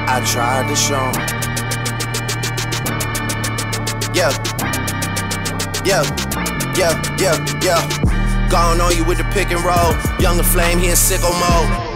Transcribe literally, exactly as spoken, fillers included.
I tried to show him. Yeah, yeah, yeah, yeah, yeah. Gone on you with the pick and roll. Younger flame, he in sicko mode.